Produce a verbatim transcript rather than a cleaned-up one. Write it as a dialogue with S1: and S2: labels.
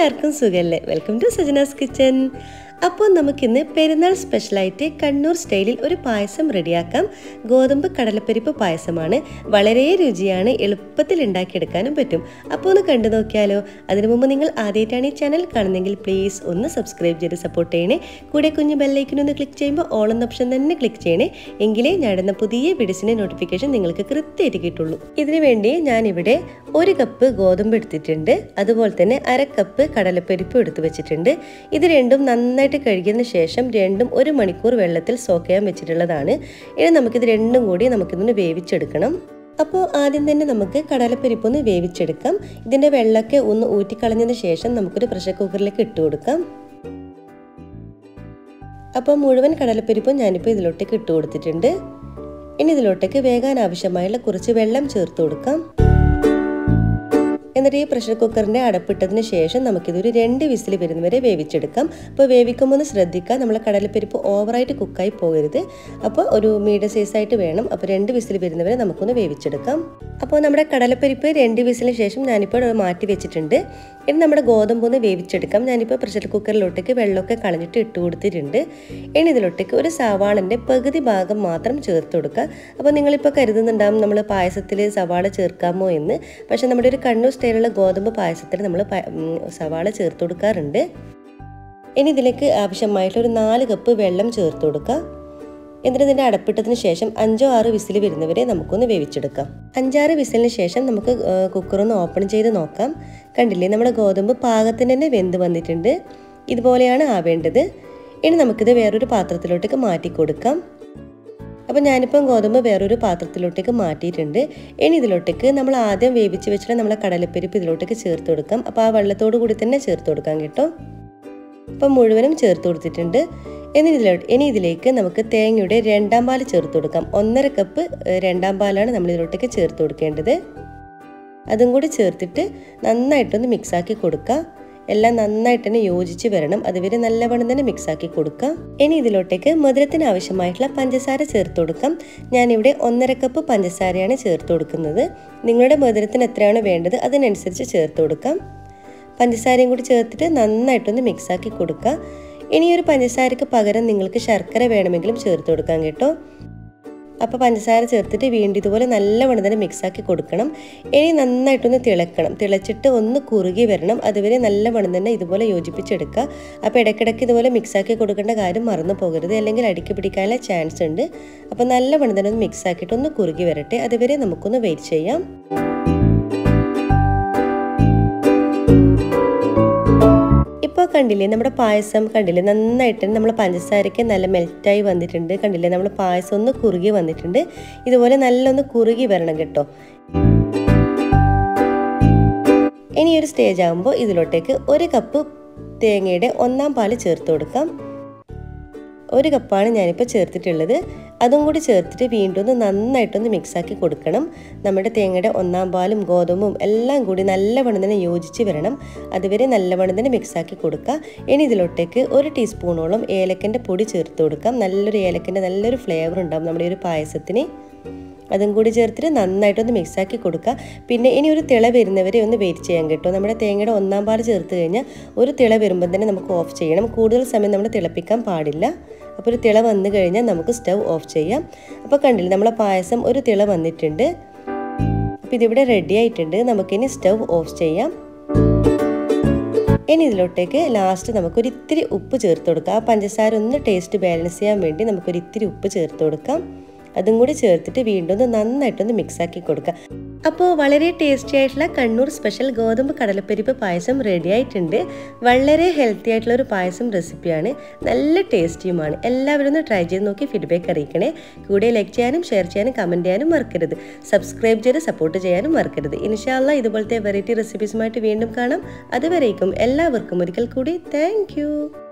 S1: എല്ലാവർക്കും സുഖല്ലേ? Welcome to Sajina's kitchen. അപ്പോൾ നമുക്കിന്ന് പെരുന്നാൾ സ്പെഷ്യലായിട്ട് കണ്ണൂർ സ്റ്റൈലിൽ ഒരു പായസം റെഡിയാക്കാം. ഗോതമ്പ് കടലപ്പരിപ്പ് പായസമാണ്. വളരെ രുചിയാണ്, എളുപ്പത്തിൽ ഉണ്ടാക്കിയെടുക്കാനും പറ്റും. അപ്പോൾ ഒന്ന് കണ്ടു നോക്കിയാലോ? അതിനു മുമ്പ് നിങ്ങൾ ആദ്യമായിട്ടാണ് ഈ ചാനൽ കാണുന്നതെങ്കിൽ പ്ലീസ് ഒന്ന് സബ്സ്ക്രൈബ് ചെയ്ത് സപ്പോർട്ട് ചെയ്യണേ. കൂടെ കുഞ്ഞ് ബെല്ലൈക്കനൊന്ന് ക്ലിക്ക് ചെയ്യുമ്പോൾ ഓൾ എന്ന ഓപ്ഷൻ തന്നെ ക്ലിക്ക് ചെയ്യണേ. എങ്കിലേ ഞാനിടുന്ന പുതിയ വീഡിയോസിൻ്റെ നോട്ടിഫിക്കേഷൻ നിങ്ങൾക്ക് കൃത്യമായിട്ട് കിട്ടുള്ളൂ. ഇതിനു വേണ്ടി ഞാനിവിടെ ഒരു കപ്പ് ഗോതമ്പ് എടുത്തിട്ടുണ്ട്. അതുപോലെ തന്നെ അര കപ്പ് കടലപ്പരിപ്പ് എടുത്തു വെച്ചിട്ടുണ്ട്. ഇത് രണ്ടും നന്നായി കഴുകിയതിന് ശേഷം രണ്ടും ഒരു മണിക്കൂർ വെള്ളത്തിൽ സോക്ക് ചെയ്യാൻ വെച്ചിട്ടുള്ളതാണ്. ഇനി നമുക്കിത് രണ്ടും കൂടി നമുക്കിതൊന്ന് വേവിച്ചെടുക്കണം. അപ്പോൾ ആദ്യം തന്നെ നമുക്ക് കടലപ്പരിപ്പൊന്ന് വേവിച്ചെടുക്കാം. ഇതിൻ്റെ വെള്ളമൊക്കെ ഒന്ന് ഊറ്റിക്കളഞ്ഞതിന് ശേഷം നമുക്കൊരു പ്രഷർ കുക്കറിലേക്ക് ഇട്ട് കൊടുക്കാം. അപ്പോൾ മുഴുവൻ കടലപ്പരിപ്പും ഞാനിപ്പോൾ ഇതിലോട്ടേക്ക് ഇട്ട് കൊടുത്തിട്ടുണ്ട്. ഇനി ഇതിലോട്ടേക്ക് വേകാൻ ആവശ്യമായുള്ള കുറച്ച് വെള്ളം ചേർത്ത് കൊടുക്കാം. എന്നിട്ട് ഈ പ്രഷർ കുക്കറിൻ്റെ അടപ്പിട്ടതിന് ശേഷം നമുക്കിതൊരു രണ്ട് വിസിൽ വരുന്നവരെ വേവിച്ചെടുക്കാം. അപ്പോൾ വേവിക്കുമ്പോൾ ഒന്ന് ശ്രദ്ധിക്കുക, നമ്മളെ കടലപ്പരിപ്പ് ഓവറായിട്ട് കുക്കായി പോകരുത്. അപ്പോൾ ഒരു മീഡിയം സൈസായിട്ട് വേണം. അപ്പോൾ രണ്ട് വിസിൽ വരുന്നവരെ നമുക്കൊന്ന് വേവിച്ചെടുക്കാം. അപ്പോൾ നമ്മുടെ കടലപ്പരിപ്പ് രണ്ട് വിസിലിന് ശേഷം ഞാനിപ്പോൾ മാറ്റി വെച്ചിട്ടുണ്ട്. ഇനി നമ്മുടെ ഗോതമ്പ് ഒന്ന് വേവിച്ചെടുക്കാം. ഞാനിപ്പോൾ പ്രഷർ കുക്കറിലോട്ടേക്ക് വെള്ളമൊക്കെ കളഞ്ഞിട്ട് ഇട്ട് കൊടുത്തിട്ടുണ്ട്. ഇനി ഇതിലോട്ടേക്ക് ഒരു സവാളൻ്റെ പകുതി ഭാഗം മാത്രം ചേർത്ത് കൊടുക്കുക. അപ്പോൾ നിങ്ങളിപ്പോൾ കരുതുന്നുണ്ടാകും നമ്മൾ പായസത്തിൽ സവാള ചേർക്കാമോ എന്ന്. പക്ഷേ നമ്മുടെ ഒരു കണ്ണൂർ സ്റ്റൈലുള്ള ഗോതമ്പ് പായസത്തിൽ നമ്മൾ സവാള ചേർത്ത് കൊടുക്കാറുണ്ട്. ഇനി ഇതിലേക്ക് ആവശ്യമായിട്ടുള്ള ഒരു നാല് കപ്പ് വെള്ളം ചേർത്ത് കൊടുക്കുക. എന്നിട്ട് ഇതിൻ്റെ അടപ്പിട്ടതിന് ശേഷം അഞ്ചോ ആറ് വിസിൽ വരുന്നവരെ നമുക്കൊന്ന് വേവിച്ചെടുക്കാം. അഞ്ചാറ് വിസിലിന് ശേഷം നമുക്ക് കുക്കറൊന്ന് ഓപ്പൺ ചെയ്ത് നോക്കാം. കണ്ടില്ലേ, നമ്മുടെ ഗോതമ്പ് പാകത്തിന് തന്നെ വെന്ത് വന്നിട്ടുണ്ട്. ഇതുപോലെയാണ് ആവേണ്ടത്. ഇനി നമുക്കിത് വേറൊരു പാത്രത്തിലോട്ടേക്ക് മാറ്റി കൊടുക്കാം. അപ്പോൾ ഞാനിപ്പം ഗോതമ്പ് വേറൊരു പാത്രത്തിലോട്ടേക്ക് മാറ്റിയിട്ടുണ്ട്. ഇനി ഇതിലോട്ടേക്ക് നമ്മൾ ആദ്യം വേവിച്ച് വെച്ചിട്ട് നമ്മളെ കടലപ്പരിപ്പ് ഇതിലോട്ടേക്ക് ചേർത്ത് കൊടുക്കാം. അപ്പോൾ ആ വെള്ളത്തോടു കൂടി തന്നെ ചേർത്ത് കൊടുക്കാം കേട്ടോ. അപ്പം മുഴുവനും ചേർത്ത് കൊടുത്തിട്ടുണ്ട്. ഇനി ഇതിലോട്ട് ഇനി ഇതിലേക്ക് നമുക്ക് തേങ്ങയുടെ രണ്ടാം പാൽ ചേർത്ത് കൊടുക്കാം. ഒന്നര കപ്പ് രണ്ടാം പാലാണ് നമ്മൾ ഇതിലോട്ടേക്ക് ചേർത്ത് കൊടുക്കേണ്ടത്. അതും കൂടി ചേർത്തിട്ട് നന്നായിട്ടൊന്ന് മിക്സാക്കി കൊടുക്കുക. എല്ലാം നന്നായിട്ട് തന്നെ യോജിച്ച് വരണം. അതുവരെ നല്ലവണ്ണം തന്നെ മിക്സാക്കി കൊടുക്കാം. ഇനി ഇതിലോട്ടേക്ക് മധുരത്തിന് ആവശ്യമായിട്ടുള്ള പഞ്ചസാര ചേർത്ത് കൊടുക്കാം. ഞാനിവിടെ ഒന്നര കപ്പ് പഞ്ചസാരയാണ് ചേർത്ത് കൊടുക്കുന്നത്. നിങ്ങളുടെ മധുരത്തിന് എത്രയാണ് വേണ്ടത് അതിനനുസരിച്ച് ചേർത്ത് കൊടുക്കാം. പഞ്ചസാരയും കൂടി ചേർത്തിട്ട് നന്നായിട്ടൊന്ന് മിക്സാക്കി കൊടുക്കുക. ഇനി ഒരു പഞ്ചസാരക്ക് പകരം നിങ്ങൾക്ക് ശർക്കര വേണമെങ്കിലും ചേർത്ത് കൊടുക്കാം കേട്ടോ. അപ്പോൾ പഞ്ചസാര ചേർത്തിട്ട് വീണ്ടും ഇതുപോലെ നല്ലവണ്ണം തന്നെ മിക്സാക്കി കൊടുക്കണം. ഇനി നന്നായിട്ടൊന്ന് തിളക്കണം. തിളച്ചിട്ട് ഒന്ന് കുറുകി വരണം. അതുവരെ നല്ലവണ്ണം തന്നെ ഇതുപോലെ യോജിപ്പിച്ചെടുക്കുക. അപ്പോൾ ഇടയ്ക്കിടയ്ക്ക് ഇതുപോലെ മിക്സാക്കി കൊടുക്കേണ്ട കാര്യം മറന്നു പോകരുത്, അല്ലെങ്കിൽ അടിക്ക് പിടിക്കാനുള്ള ചാൻസ് ഉണ്ട്. അപ്പോൾ നല്ലവണ്ണം തന്നെ ഒന്ന് മിക്സാക്കിയിട്ട് ഒന്ന് കുറുകി വരട്ടെ. അതുവരെ നമുക്കൊന്ന് വെയിറ്റ് ചെയ്യാം. ഇപ്പോൾ കണ്ടില്ലേ, നമ്മുടെ പായസം കണ്ടില്ലേ, നന്നായിട്ട് നമ്മൾ പഞ്ചസാരയ്ക്ക് നല്ല മെൽറ്റായി വന്നിട്ടുണ്ട്. കണ്ടില്ലേ, നമ്മൾ പായസം ഒന്ന് കുറുകി വന്നിട്ടുണ്ട്. ഇതുപോലെ നല്ലൊന്ന് കുറുകി വരണം കേട്ടോ. ഇനി ഒരു സ്റ്റേജ് ആകുമ്പോൾ ഇതിലോട്ടേക്ക് ഒരു കപ്പ് തേങ്ങയുടെ ഒന്നാം പാല് ചേർത്ത് കൊടുക്കാം. ഒരു കപ്പാണ് ഞാനിപ്പോൾ ചേർത്തിട്ടുള്ളത്. അതും കൂടി ചേർത്തിട്ട് വീണ്ടും ഒന്ന് നന്നായിട്ടൊന്ന് മിക്സാക്കി കൊടുക്കണം. നമ്മുടെ തേങ്ങയുടെ ഒന്നാം പാലും ഗോതമ്പും എല്ലാം കൂടി നല്ലവണ്ണം തന്നെ യോജിച്ച് വരണം. അതുവരെ നല്ലവണ്ണം തന്നെ മിക്സാക്കി കൊടുക്കുക. ഇനി ഇതിലോട്ടേക്ക് ഒരു ടീസ്പൂണോളം ഏലക്കൻ്റെ പൊടി ചേർത്ത് കൊടുക്കാം. നല്ലൊരു ഏലക്കൻ്റെ നല്ലൊരു ഫ്ലേവർ ഉണ്ടാകും നമ്മുടെ ഒരു പായസത്തിന്. അതും കൂടി ചേർത്തിട്ട് നന്നായിട്ടൊന്ന് മിക്സാക്കി കൊടുക്കുക. പിന്നെ ഇനി ഒരു തിള വരുന്നവരെ ഒന്ന് വെയിറ്റ് ചെയ്യാൻ കേട്ടോ. നമ്മുടെ തേങ്ങയുടെ ഒന്നാം പാൽ ചേർത്ത് കഴിഞ്ഞാൽ ഒരു തിള വരുമ്പോൾ തന്നെ നമുക്ക് ഓഫ് ചെയ്യണം. കൂടുതൽ സമയം നമ്മൾ തിളപ്പിക്കാൻ പാടില്ല. അപ്പോൾ ഒരു തിള വന്നു കഴിഞ്ഞാൽ നമുക്ക് സ്റ്റവ് ഓഫ് ചെയ്യാം. അപ്പോൾ കണ്ടില്ലേ, നമ്മളെ പായസം ഒരു തിള വന്നിട്ടുണ്ട്. അപ്പോൾ ഇതിവിടെ റെഡി ആയിട്ടുണ്ട്. നമുക്കിനി സ്റ്റവ് ഓഫ് ചെയ്യാം. ഇനി ഇതിലോട്ടേക്ക് ലാസ്റ്റ് നമുക്കൊരു ഇത്തിരി ഉപ്പ് ചേർത്ത് കൊടുക്കാം. ആ പഞ്ചസാര ഒന്ന് ടേസ്റ്റ് ബാലൻസ് ചെയ്യാൻ വേണ്ടി നമുക്കൊരു ഇത്തിരി ഉപ്പ് ചേർത്ത് കൊടുക്കാം. അതും കൂടി ചേർത്തിട്ട് വീണ്ടും ഒന്ന് നന്നായിട്ടൊന്ന് മിക്സാക്കി കൊടുക്കുക. അപ്പോൾ വളരെ ടേസ്റ്റി ആയിട്ടുള്ള കണ്ണൂർ സ്പെഷ്യൽ ഗോതമ്പ് കടലപ്പരിപ്പ് പായസം റെഡി ആയിട്ടുണ്ട്. വളരെ ഹെൽത്തി ആയിട്ടുള്ള ഒരു പായസം റെസിപ്പിയാണ്. നല്ല ടേസ്റ്റിയുമാണ്. എല്ലാവരും ഒന്ന് ട്രൈ ചെയ്ത് നോക്കി ഫീഡ്ബാക്ക് അറിയിക്കണേ. കൂടെ ലൈക്ക് ചെയ്യാനും ഷെയർ ചെയ്യാനും കമൻറ്റ് ചെയ്യാനും മറക്കരുത്. സബ്സ്ക്രൈബ് ചെയ്ത് സപ്പോർട്ട് ചെയ്യാനും മറക്കരുത്. ഇൻഷാ അല്ലാഹ് ഇതുപോലത്തെ വെറൈറ്റി റെസിപ്പീസുമായിട്ട് വീണ്ടും കാണാം. അതുവരേക്കും എല്ലാവർക്കും ഒരിക്കൽ കൂടി താങ്ക്